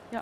Ja.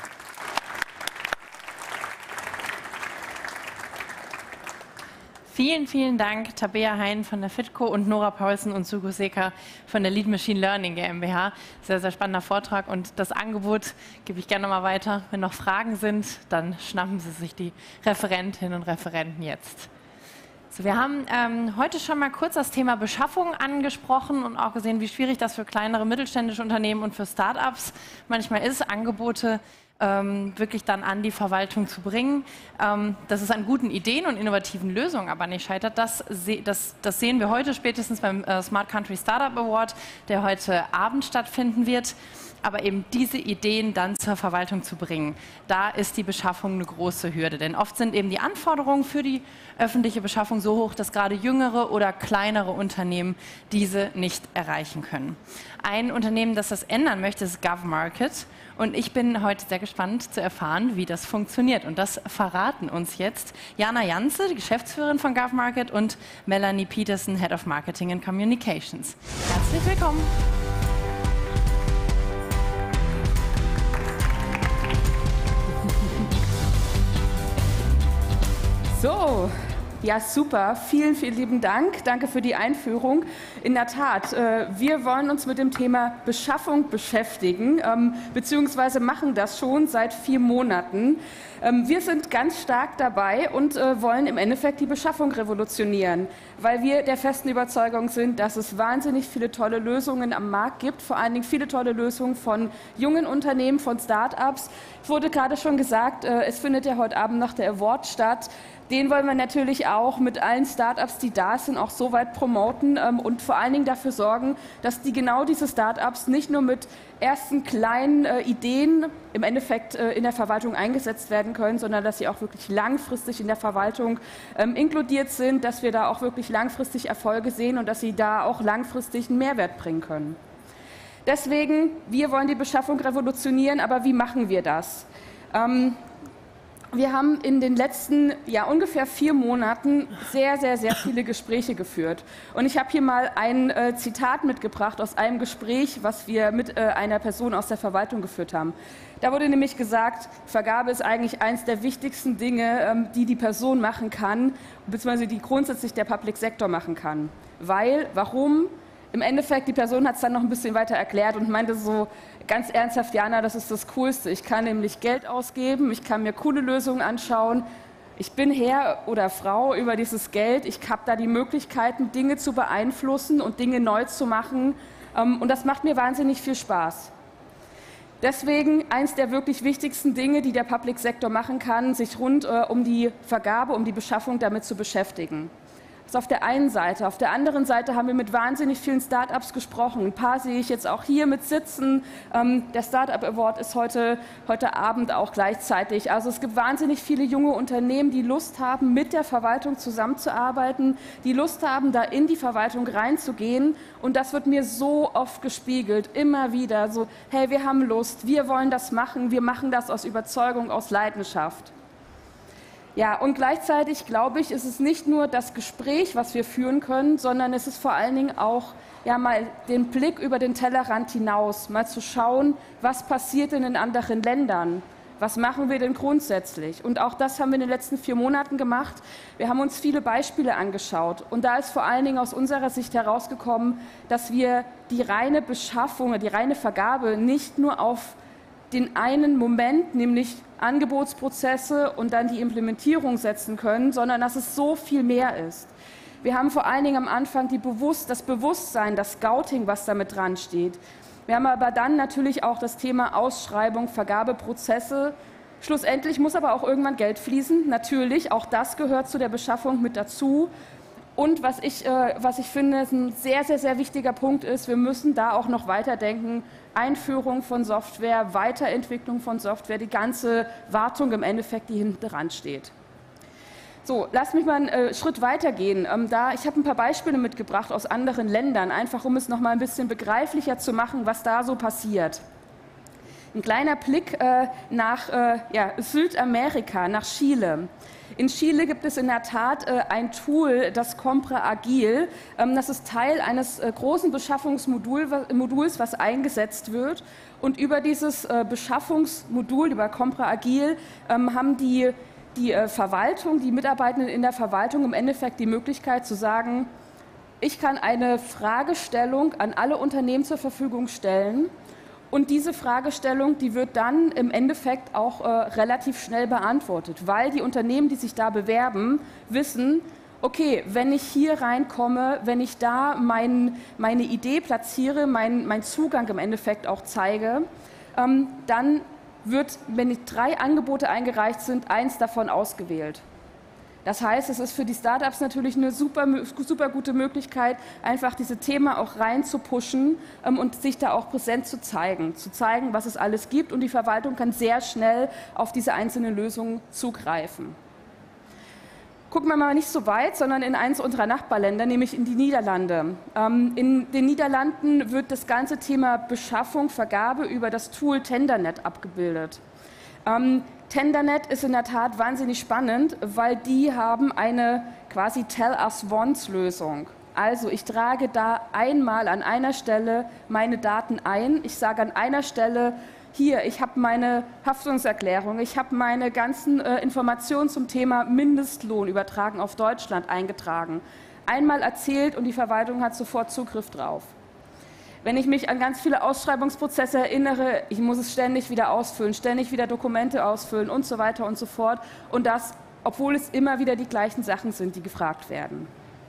Vielen, vielen Dank, Tabea Hein von der Fitco und Nora Paulsen und Sugo Seka von der Lead Machine Learning GmbH. Sehr, sehr spannender Vortrag und das Angebot gebe ich gerne noch mal weiter. Wenn noch Fragen sind, dann schnappen Sie sich die Referentinnen und Referenten jetzt. So, wir haben heute schon mal kurz das Thema Beschaffung angesprochen und auch gesehen, wie schwierig das für kleinere mittelständische Unternehmen und für Start-ups manchmal ist, Angebote wirklich dann an die Verwaltung zu bringen. Dass es an guten Ideen und innovativen Lösungen aber nicht scheitert, das sehen wir heute spätestens beim Smart Country Startup Award, der heute Abend stattfinden wird. Aber eben diese Ideen dann zur Verwaltung zu bringen, da ist die Beschaffung eine große Hürde. Denn oft sind eben die Anforderungen für die öffentliche Beschaffung so hoch, dass gerade jüngere oder kleinere Unternehmen diese nicht erreichen können. Ein Unternehmen, das das ändern möchte, ist GovMarket. Und ich bin heute sehr gespannt zu erfahren, wie das funktioniert. Und das verraten uns jetzt Jana Janze, die Geschäftsführerin von GovMarket, und Melanie Peterson, Head of Marketing and Communications. Herzlich willkommen. So, ja super, vielen, vielen lieben Dank. Danke für die Einführung. In der Tat, wir wollen uns mit dem Thema Beschaffung beschäftigen, beziehungsweise machen das schon seit 4 Monaten. Wir sind ganz stark dabei und wollen im Endeffekt die Beschaffung revolutionieren, weil wir der festen Überzeugung sind, dass es wahnsinnig viele tolle Lösungen am Markt gibt, vor allen Dingen viele tolle Lösungen von jungen Unternehmen, von Start-ups. Es wurde gerade schon gesagt, es findet ja heute Abend noch der Award statt. Den wollen wir natürlich auch mit allen Start-ups, die da sind, auch so weit promoten und vor allen Dingen dafür sorgen, dass genau diese Start-ups nicht nur mit ersten kleinen Ideen im Endeffekt in der Verwaltung eingesetzt werden können, sondern dass sie auch wirklich langfristig in der Verwaltung inkludiert sind, dass wir da auch wirklich langfristig Erfolge sehen und dass sie da auch langfristig einen Mehrwert bringen können. Deswegen, wir wollen die Beschaffung revolutionieren, aber wie machen wir das? Wir haben in den letzten ungefähr 4 Monaten sehr, sehr, sehr viele Gespräche geführt. Und ich habe hier mal ein Zitat mitgebracht aus einem Gespräch, was wir mit einer Person aus der Verwaltung geführt haben. Da wurde nämlich gesagt, Vergabe ist eigentlich eines der wichtigsten Dinge, die die Person machen kann, beziehungsweise die grundsätzlich der Public Sector machen kann. Warum? Im Endeffekt, die Person hat es dann noch ein bisschen weiter erklärt und meinte so ganz ernsthaft, Jana, das ist das Coolste. Ich kann nämlich Geld ausgeben, ich kann mir coole Lösungen anschauen. Ich bin Herr oder Frau über dieses Geld. Ich habe da die Möglichkeiten, Dinge zu beeinflussen und Dinge neu zu machen. Und das macht mir wahnsinnig viel Spaß. Deswegen eines der wirklich wichtigsten Dinge, die der Public Sector machen kann, sich rund um die Vergabe, um die Beschaffung damit zu beschäftigen. Das ist auf der einen Seite. Auf der anderen Seite haben wir mit wahnsinnig vielen Start-ups gesprochen. Ein paar sehe ich jetzt auch hier mit sitzen. Der Startup Award ist heute Abend auch gleichzeitig. Also es gibt wahnsinnig viele junge Unternehmen, die Lust haben, mit der Verwaltung zusammenzuarbeiten, die Lust haben, da in die Verwaltung reinzugehen. Und das wird mir so oft gespiegelt, immer wieder so, hey, wir haben Lust, wir wollen das machen, wir machen das aus Überzeugung, aus Leidenschaft. Ja, und gleichzeitig, glaube ich, ist es nicht nur das Gespräch, was wir führen können, sondern es ist vor allen Dingen auch mal den Blick über den Tellerrand hinaus, mal zu schauen, was passiert denn in anderen Ländern, was machen wir denn grundsätzlich. Und auch das haben wir in den letzten 4 Monaten gemacht. Wir haben uns viele Beispiele angeschaut und da ist vor allen Dingen aus unserer Sicht herausgekommen, dass wir die reine Beschaffung, die reine Vergabe nicht nur auf den einen Moment, nämlich Angebotsprozesse und dann die Implementierung setzen können, sondern dass es so viel mehr ist. Wir haben vor allen Dingen am Anfang das Bewusstsein, das Scouting, was damit dran steht. Wir haben aber dann natürlich auch das Thema Ausschreibung, Vergabeprozesse. Schlussendlich muss aber auch irgendwann Geld fließen. Natürlich, auch das gehört zu der Beschaffung mit dazu. Und was ich finde, ein sehr, sehr, sehr wichtiger Punkt ist, wir müssen da auch noch weiterdenken. Einführung von Software, Weiterentwicklung von Software, die ganze Wartung im Endeffekt, die hinten dran steht. So, lass mich mal einen Schritt weitergehen. Ich habe ein paar Beispiele mitgebracht aus anderen Ländern, einfach um es noch mal ein bisschen begreiflicher zu machen, was da so passiert. Ein kleiner Blick nach Südamerika, nach Chile. In Chile gibt es in der Tat ein Tool, das Compra Agil. Das ist Teil eines großen Beschaffungsmoduls, was eingesetzt wird. Und über dieses Beschaffungsmodul, über Compra Agil, haben die Verwaltung, die Mitarbeitenden in der Verwaltung im Endeffekt die Möglichkeit zu sagen, ich kann eine Fragestellung an alle Unternehmen zur Verfügung stellen. Und diese Fragestellung, die wird dann im Endeffekt auch relativ schnell beantwortet, weil die Unternehmen, die sich da bewerben, wissen, okay, wenn ich hier reinkomme, wenn ich da meine Idee platziere, mein Zugang im Endeffekt auch zeige, dann wird, wenn 3 Angebote eingereicht sind, 1 davon ausgewählt. Das heißt, es ist für die Startups natürlich eine super gute Möglichkeit, einfach dieses Thema auch rein zu pushen und sich da auch präsent zu zeigen, was es alles gibt. Und die Verwaltung kann sehr schnell auf diese einzelnen Lösungen zugreifen. Gucken wir mal nicht so weit, sondern in eines unserer Nachbarländer, nämlich in die Niederlande. In den Niederlanden wird das ganze Thema Beschaffung, Vergabe über das Tool Tendernet abgebildet. Tendernet ist in der Tat wahnsinnig spannend, weil die haben eine quasi Tell-us-once-Lösung. Also ich trage da einmal an einer Stelle meine Daten ein. Ich sage an einer Stelle, hier, ich habe meine Haftungserklärung, ich habe meine ganzen Informationen zum Thema Mindestlohn übertragen auf Deutschland eingetragen. Einmal erzählt und die Verwaltung hat sofort Zugriff drauf. Wenn ich mich an ganz viele Ausschreibungsprozesse erinnere, ich muss es ständig wieder ausfüllen, ständig wieder Dokumente ausfüllen und so weiter und so fort. Und das, obwohl es immer wieder die gleichen Sachen sind, die gefragt werden.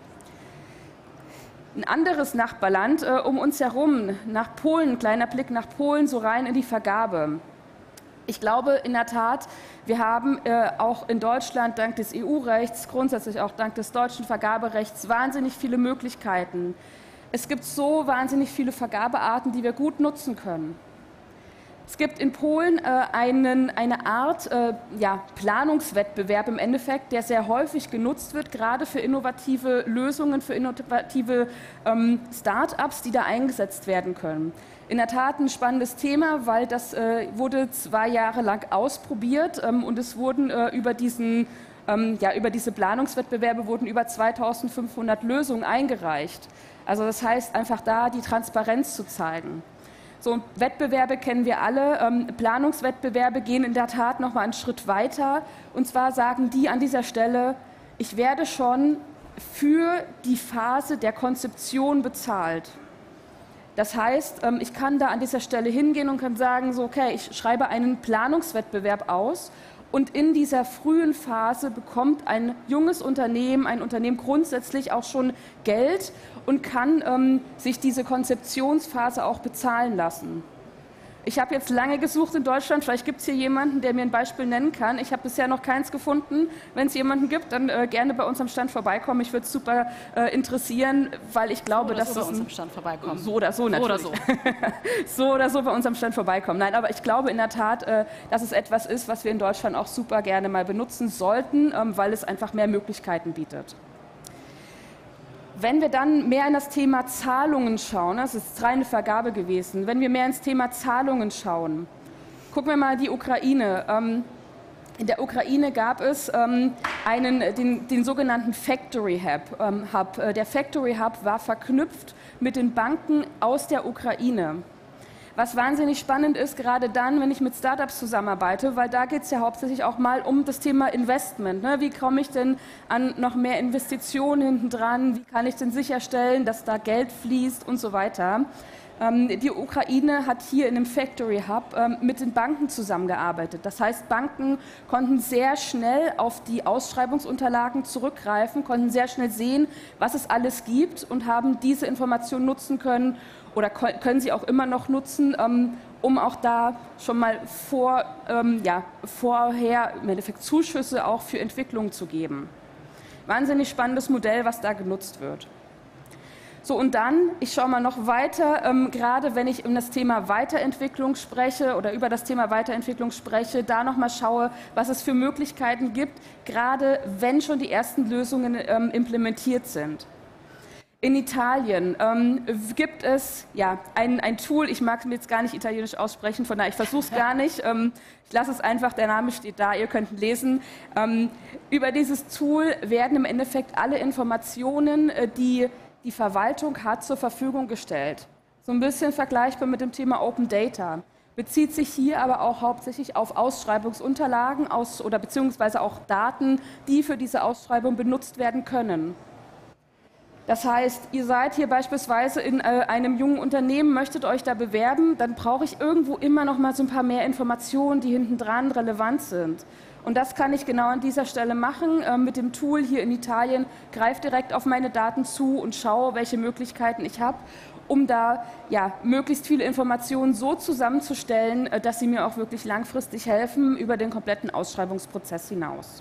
Ein anderes Nachbarland um uns herum, nach Polen, ein kleiner Blick nach Polen, so rein in die Vergabe. Ich glaube in der Tat, wir haben auch in Deutschland dank des EU-Rechts, grundsätzlich auch dank des deutschen Vergaberechts, wahnsinnig viele Möglichkeiten. Es gibt so wahnsinnig viele Vergabearten, die wir gut nutzen können. Es gibt in Polen eine Art Planungswettbewerb im Endeffekt, der sehr häufig genutzt wird, gerade für innovative Lösungen, für innovative Start-ups, die da eingesetzt werden können. In der Tat ein spannendes Thema, weil das wurde 2 Jahre lang ausprobiert und es wurden über diese Planungswettbewerbe wurden über 2500 Lösungen eingereicht. Also das heißt, einfach da die Transparenz zu zeigen. So, Wettbewerbe kennen wir alle. Planungswettbewerbe gehen in der Tat noch mal einen Schritt weiter. Und zwar sagen die an dieser Stelle, ich werde schon für die Phase der Konzeption bezahlt. Das heißt, ich kann da an dieser Stelle hingehen und kann sagen, so, okay, ich schreibe einen Planungswettbewerb aus. Und in dieser frühen Phase bekommt ein junges Unternehmen, ein Unternehmen grundsätzlich auch schon Geld und kann sich diese Konzeptionsphase auch bezahlen lassen. Ich habe jetzt lange gesucht in Deutschland, vielleicht gibt es hier jemanden, der mir ein Beispiel nennen kann. Ich habe bisher noch keins gefunden. Wenn es jemanden gibt, dann gerne bei uns am Stand vorbeikommen. Mich würde es super interessieren, weil ich glaube, dass so bei uns am Stand vorbeikommen. So oder so natürlich. So oder so. So oder so bei uns am Stand vorbeikommen. Nein, aber ich glaube in der Tat, dass es etwas ist, was wir in Deutschland auch super gerne mal benutzen sollten, weil es einfach mehr Möglichkeiten bietet. Wenn wir dann mehr in das Thema Zahlungen schauen, das ist reine Vergabe gewesen, wenn wir mehr ins Thema Zahlungen schauen, gucken wir mal die Ukraine. In der Ukraine gab es den sogenannten Factory Hub. Der Factory Hub war verknüpft mit den Banken aus der Ukraine. Was wahnsinnig spannend ist, gerade dann, wenn ich mit Startups zusammenarbeite, weil da geht es ja hauptsächlich auch mal um das Thema Investment. Ne? Wie komme ich denn an noch mehr Investitionen hinten dran? Wie kann ich denn sicherstellen, dass da Geld fließt und so weiter? Die Ukraine hat hier in dem Factory Hub mit den Banken zusammengearbeitet. Das heißt, Banken konnten sehr schnell auf die Ausschreibungsunterlagen zurückgreifen, konnten sehr schnell sehen, was es alles gibt und haben diese Informationen nutzen können oder können sie auch immer noch nutzen, um auch da schon mal vorher im Endeffekt Zuschüsse auch für Entwicklung zu geben. Wahnsinnig spannendes Modell, was da genutzt wird. So, und dann, ich schaue mal noch weiter, gerade wenn ich um das Thema Weiterentwicklung spreche oder über das Thema Weiterentwicklung spreche, da noch mal schaue, was es für Möglichkeiten gibt, gerade wenn schon die ersten Lösungen implementiert sind. In Italien gibt es ja ein Tool, ich mag es mir jetzt gar nicht italienisch aussprechen, von daher ich versuche es gar nicht. Ich lasse es einfach, der Name steht da, ihr könnt ihn lesen. Über dieses Tool werden im Endeffekt alle Informationen, die die Verwaltung hat, zur Verfügung gestellt. So ein bisschen vergleichbar mit dem Thema Open Data. Bezieht sich hier aber auch hauptsächlich auf Ausschreibungsunterlagen oder beziehungsweise auch Daten, die für diese Ausschreibung benutzt werden können. Das heißt, ihr seid hier beispielsweise in einem jungen Unternehmen, möchtet euch da bewerben, dann brauche ich irgendwo immer noch mal so ein paar mehr Informationen, die hinten dran relevant sind. Und das kann ich genau an dieser Stelle machen. Mit dem Tool hier in Italien greife direkt auf meine Daten zu und schaue, welche Möglichkeiten ich habe, um da ja, möglichst viele Informationen so zusammenzustellen, dass sie mir auch wirklich langfristig helfen über den kompletten Ausschreibungsprozess hinaus.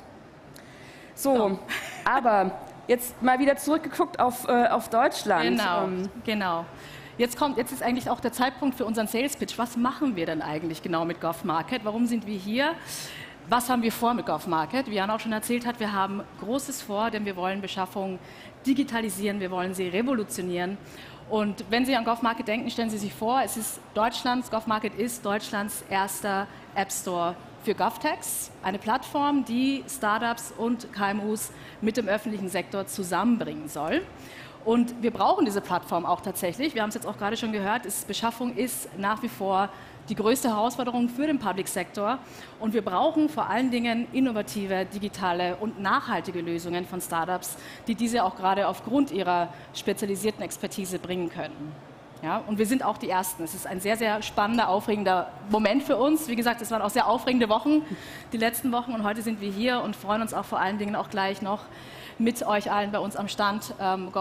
So, aber jetzt mal wieder zurückgeguckt auf Deutschland. Genau. Jetzt ist eigentlich auch der Zeitpunkt für unseren Sales Pitch. Was machen wir denn eigentlich genau mit GovMarket? Warum sind wir hier? Was haben wir vor mit GovMarket? Wie Jan auch schon erzählt hat, wir haben Großes vor, denn wir wollen Beschaffung digitalisieren, wir wollen sie revolutionieren. Und wenn Sie an GovMarket denken, stellen Sie sich vor, GovMarket ist Deutschlands erster App Store für GovTechs, eine Plattform, die Startups und KMUs mit dem öffentlichen Sektor zusammenbringen soll. Und wir brauchen diese Plattform auch tatsächlich. Wir haben es jetzt auch gerade schon gehört, Beschaffung ist nach wie vor die größte Herausforderung für den Public Sector. Und wir brauchen vor allen Dingen innovative, digitale und nachhaltige Lösungen von Startups, die diese auch gerade aufgrund ihrer spezialisierten Expertise bringen können. Ja, und wir sind auch die Ersten. Es ist ein sehr, sehr spannender, aufregender Moment für uns. Wie gesagt, es waren auch sehr aufregende Wochen, die letzten Wochen. Und heute sind wir hier und freuen uns auch vor allen Dingen auch gleich noch mit euch allen bei uns am Stand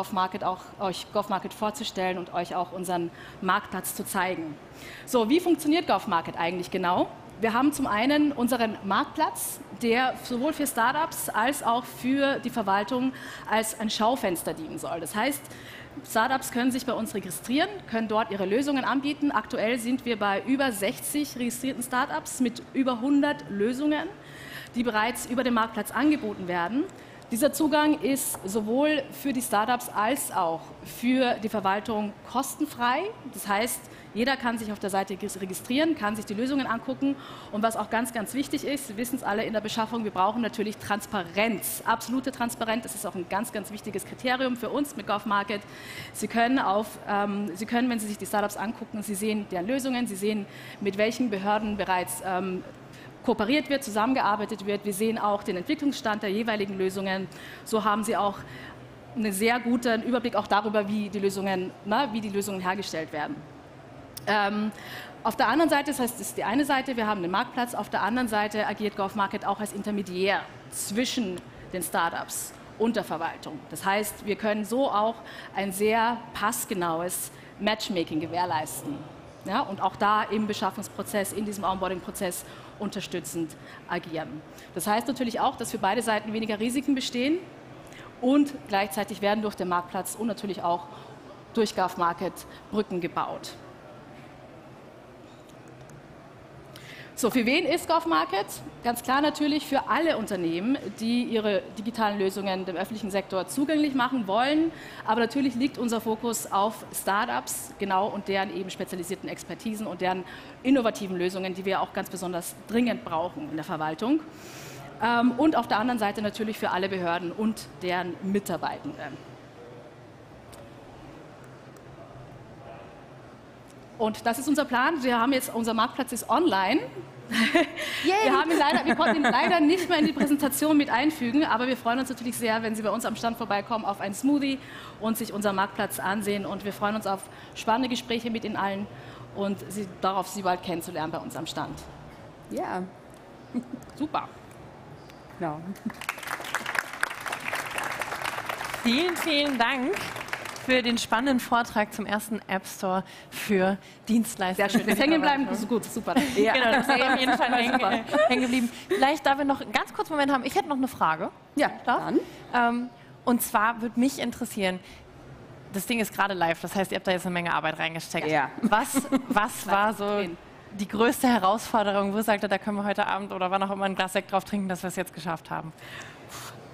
euch GovMarket vorzustellen und euch auch unseren Marktplatz zu zeigen. So, wie funktioniert GovMarket eigentlich genau? Wir haben zum einen unseren Marktplatz, der sowohl für Startups als auch für die Verwaltung als ein Schaufenster dienen soll. Das heißt, Startups können sich bei uns registrieren, können dort ihre Lösungen anbieten. Aktuell sind wir bei über 60 registrierten Startups mit über 100 Lösungen, die bereits über den Marktplatz angeboten werden. Dieser Zugang ist sowohl für die Startups als auch für die Verwaltung kostenfrei. Das heißt, jeder kann sich auf der Seite registrieren, kann sich die Lösungen angucken. Und was auch ganz, ganz wichtig ist, Sie wissen es alle in der Beschaffung, wir brauchen natürlich Transparenz, absolute Transparenz. Das ist auch ein ganz, ganz wichtiges Kriterium für uns mit GovMarket. Sie können, wenn Sie sich die Startups angucken, Sie sehen deren Lösungen, Sie sehen, mit welchen Behörden bereits kooperiert wird, zusammengearbeitet wird. Wir sehen auch den Entwicklungsstand der jeweiligen Lösungen. So haben Sie auch einen sehr guten Überblick auch darüber, wie die Lösungen hergestellt werden. Auf der anderen Seite, das heißt, das ist die eine Seite, wir haben den Marktplatz, auf der anderen Seite agiert GovMarket auch als Intermediär zwischen den Startups und der Verwaltung. Das heißt, wir können so auch ein sehr passgenaues Matchmaking gewährleisten. Ja, und auch da im Beschaffungsprozess, in diesem Onboarding-Prozess unterstützend agieren. Das heißt natürlich auch, dass für beide Seiten weniger Risiken bestehen und gleichzeitig werden durch den Marktplatz und natürlich auch durch GovMarket Brücken gebaut. So, für wen ist GovMarket? Ganz klar natürlich für alle Unternehmen, die ihre digitalen Lösungen dem öffentlichen Sektor zugänglich machen wollen. Aber natürlich liegt unser Fokus auf Startups, genau, und deren eben spezialisierten Expertisen und deren innovativen Lösungen, die wir auch ganz besonders dringend brauchen in der Verwaltung. Und auf der anderen Seite natürlich für alle Behörden und deren Mitarbeitenden. Und das ist unser Plan. Unser Marktplatz ist online. Wir konnten ihn leider nicht mehr in die Präsentation mit einfügen, aber wir freuen uns natürlich sehr, wenn Sie bei uns am Stand vorbeikommen auf einen Smoothie und sich unseren Marktplatz ansehen. Und wir freuen uns auf spannende Gespräche mit Ihnen allen und darauf, Sie bald kennenzulernen bei uns am Stand. Ja, super. Genau. Vielen, vielen Dank für den spannenden Vortrag zum ersten App Store für Dienstleister. Sehr schön. Das hängen bleiben, das ist gut, super. Ja. Genau, das ist auf jeden Fall hängen geblieben. Vielleicht, da wir noch einen ganz kurzen Moment haben, ich hätte noch eine Frage. Ja, dann. Und zwar würde mich interessieren, das Ding ist gerade live, das heißt, ihr habt da jetzt eine Menge Arbeit reingesteckt. Ja. Was war so die größte Herausforderung? Wo sagt ihr, da können wir heute Abend oder wann auch immer ein Glas Sekt drauf trinken, dass wir es jetzt geschafft haben?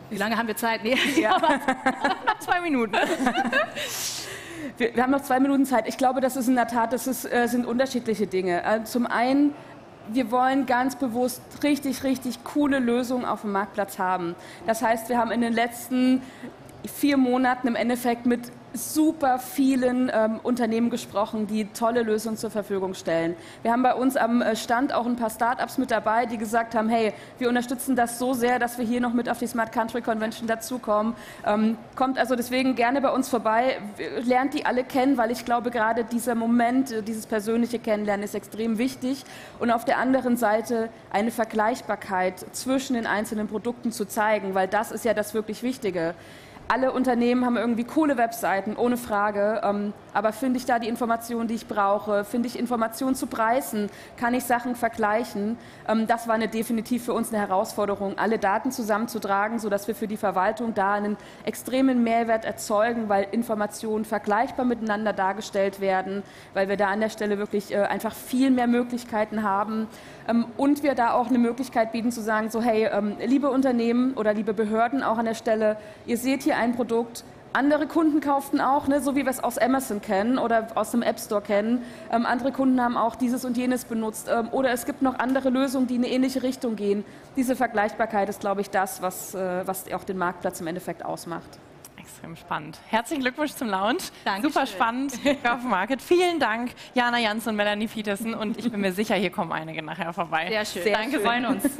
Wie lange haben wir Zeit? Nee. Ja. Noch 2 Minuten. Wir haben noch 2 Minuten Zeit. Ich glaube, das ist in der Tat, sind unterschiedliche Dinge. Zum einen, wir wollen ganz bewusst richtig, richtig coole Lösungen auf dem Marktplatz haben. Das heißt, wir haben in den letzten 4 Monaten im Endeffekt mit super vielen Unternehmen gesprochen, die tolle Lösungen zur Verfügung stellen. Wir haben bei uns am Stand auch ein paar Startups mit dabei, die gesagt haben, hey, wir unterstützen das so sehr, dass wir hier noch mit auf die Smart Country Convention dazukommen. Kommt also deswegen gerne bei uns vorbei, lernt die alle kennen, weil ich glaube, gerade dieser Moment, dieses persönliche Kennenlernen ist extrem wichtig. Und auf der anderen Seite eine Vergleichbarkeit zwischen den einzelnen Produkten zu zeigen, weil das ist ja das wirklich Wichtige. Alle Unternehmen haben irgendwie coole Webseiten, ohne Frage, aber finde ich da die Informationen, die ich brauche? Finde ich Informationen zu Preisen? Kann ich Sachen vergleichen? Das war definitiv für uns eine Herausforderung, alle Daten zusammenzutragen, sodass wir für die Verwaltung da einen extremen Mehrwert erzeugen, weil Informationen vergleichbar miteinander dargestellt werden, weil wir da an der Stelle wirklich einfach viel mehr Möglichkeiten haben und wir da auch eine Möglichkeit bieten zu sagen, so hey, liebe Unternehmen oder liebe Behörden auch an der Stelle, ihr seht hier ein Produkt, andere Kunden kauften auch, ne, so wie wir es aus Amazon kennen oder aus dem App Store kennen. Andere Kunden haben auch dieses und jenes benutzt. Oder es gibt noch andere Lösungen, die in eine ähnliche Richtung gehen. Diese Vergleichbarkeit ist, glaube ich, das, was auch den Marktplatz im Endeffekt ausmacht. Extrem spannend. Herzlichen Glückwunsch zum Launch. Dankeschön. Super spannend. GovMarket. Vielen Dank, Jana Jansen und Melanie Petersen. Und ich bin mir sicher, hier kommen einige nachher vorbei. Sehr schön. Danke, wir freuen uns.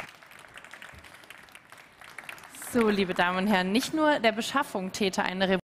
So, liebe Damen und Herren, nicht nur der Beschaffung täte eine Revolution